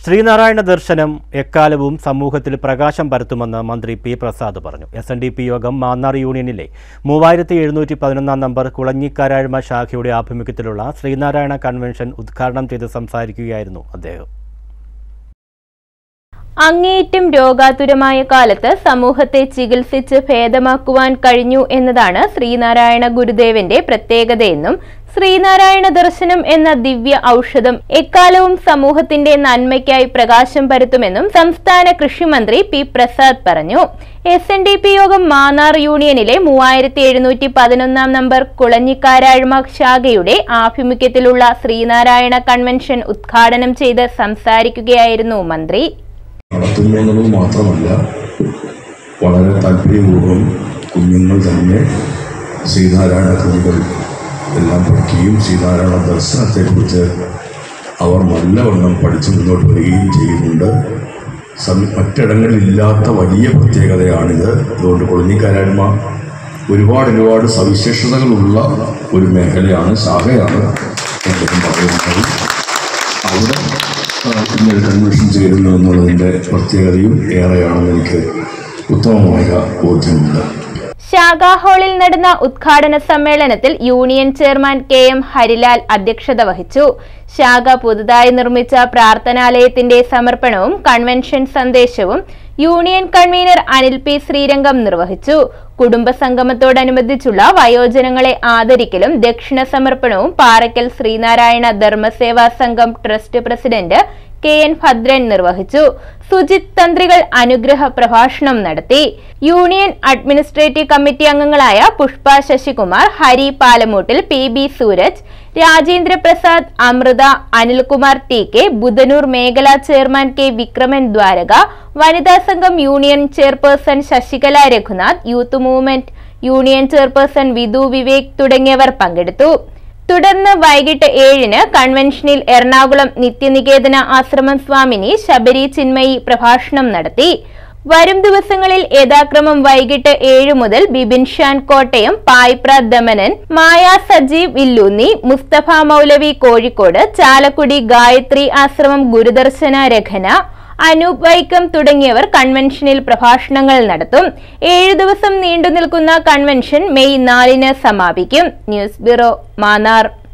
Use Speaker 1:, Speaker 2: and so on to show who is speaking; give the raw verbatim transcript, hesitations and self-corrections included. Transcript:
Speaker 1: ശ്രീനാരായണ ദർശനം എക്കാലവും സമൂഹത്തിൽ പ്രകാശം പരത്തുമെന്ന് മന്ത്രി പി പ്രസാദ് പറഞ്ഞു. എസ് എൻ ഡി പി യോഗം മാന്നാർ യൂണിയനിലെ മൂവായിരത്തി എഴുന്നൂറ്റി പതിനൊന്നാം നമ്പർ കുളഞ്ഞിക്കാരാഴ്മ ശാഖയുടെ ആഭിമുഖ്യത്തിലുള്ള ശ്രീനാരായണ കൺവെൻഷൻ ഉദ്ഘാടനം ചെയ്ത് സംസാരിക്കുകയായിരുന്നു അദ്ദേഹം.
Speaker 2: അങ്ങേയറ്റം രോഗാതുരമായ കാലത്ത് സമൂഹത്തെ ചികിത്സിച്ച് ഭേദമാക്കുവാൻ കഴിഞ്ഞു എന്നതാണ് ശ്രീനാരായണ ഗുരുദേവന്റെ പ്രത്യേകതയെന്നും ശ്രീനാരായണ ദർശനം എന്ന ദിവ്യ ഔഷധം എക്കാലവും സമൂഹത്തിന്റെ നന്മയ്ക്കായി പ്രകാശം പരത്തുമെന്നും സംസ്ഥാന കൃഷിമന്ത്രി പി പ്രസാദ് പറഞ്ഞു. എസ് എൻ ഡി പി യോഗം മാന്നാർ യൂണിയനിലെ മൂവായിരത്തി എഴുന്നൂറ്റി പതിനൊന്നാം നമ്പർ കുളഞ്ഞിക്കാരാഴ്മ ശാഖയുടെ ആഭിമുഖ്യത്തിലുള്ള ശ്രീനാരായണ കൺവെൻഷൻ ഉദ്ഘാടനം ചെയ്ത് സംസാരിക്കുകയായിരുന്നു മന്ത്രി.
Speaker 3: നടത്തുന്നത് മാത്രമല്ല, വളരെ താല്പര്യപൂർവ്വം കുഞ്ഞുങ്ങൾ തന്നെ ശ്രീനാരായണ കൃതികൾ എല്ലാം പഠിക്കുകയും ശ്രീനാരായണ ദർശനത്തെക്കുറിച്ച് അവർ നല്ലവണ്ണം പഠിച്ചു മുന്നോട്ട് വരികയും ചെയ്യുന്നുണ്ട്. മറ്റിടങ്ങളിലില്ലാത്ത വലിയ പ്രത്യേകതയാണിത്. അതുകൊണ്ട് കുളഞ്ഞിക്കാരാഴ്മ ഒരുപാട് ഒരുപാട് സവിശേഷതകളുള്ള ഒരു മേഖലയാണ്, ശാഖയാണ് അദ്ദേഹം പറയുന്നത്. അവിടെ ഇങ്ങനെ കൺവെൻഷൻ ചേരുന്നു എന്നുള്ളതിൻ്റെ പ്രത്യേകതയും ഏറെയാണെന്ന് എനിക്ക് ഉത്തമമായ ബോധ്യമുണ്ട്.
Speaker 2: ശാഖാ ഹാളിൽ നടന്ന ഉദ്ഘാടന സമ്മേളനത്തിൽ union chairman K M Harilal അധ്യക്ഷത വഹിച്ചു. ശാഖ പുതുതായി നിർമ്മിച്ച പ്രാർത്ഥനാലയത്തിന്റെ സമർപ്പണവും കൺവെൻഷൻ സന്ദേശവും union convener Anil P Sreerangam നിർവഹിച്ചു. കുടുംബ സംഗമത്തോടനുബന്ധിച്ചുള്ള വയോജനങ്ങളെ ആദരിക്കലും ദക്ഷിണ സമർപ്പണവും Parakkal Sreenarayana Dharmaseva Sangham trust president K N Bhadran നിർവഹിച്ചു. സുജിത് തന്ത്രികൾ അനുഗ്രഹ പ്രഭാഷണം നടത്തി. യൂണിയൻ അഡ്മിനിസ്ട്രേറ്റീവ് കമ്മിറ്റി അംഗങ്ങളായ Pushpa Sasikumar, Hari Palamoottil, P B Sooraj, Rajendra Prasad, Amritha, Anilkumar T K, Budhanoor മേഖലാ ചെയർമാൻ കെ വിക്രമൻ ദ്വാരക, വനിതാ സംഘം union chairperson Sasikala Raghunath, youth movement union chairperson Vidhu Vivek തുടങ്ങിയവർ പങ്കെടുത്തു. തുടർന്ന് വൈകിട്ട് ഏഴിന് കൺവെൻഷനിൽ എറണാകുളം നിത്യനികേതന ആശ്രമം സ്വാമിനി ശബരി ചിന്മയി പ്രഭാഷണം നടത്തി. വരും ദിവസങ്ങളിൽ യഥാക്രമം വൈകിട്ട് ഏഴ് മുതൽ ബിബിൻ ഷാൻ കോട്ടയം, പായ്പ്ര ദമനൻ, മായ സജീവ് വില്ലൂന്നി, മുസ്തഫ മൗലവി കോഴിക്കോട്, ചാലക്കുടി ഗായത്രി ആശ്രമം ഗുരുദർശന രഖന, അനൂപ് വൈക്കം തുടങ്ങിയവർ കൺവെൻഷനിൽ പ്രഭാഷണങ്ങൾ നടത്തും. ഏഴു ദിവസം നീണ്ടു നിൽക്കുന്ന കൺവെൻഷൻ മെയ് നാലിന് സമാപിക്കും. News bureau, Mannar.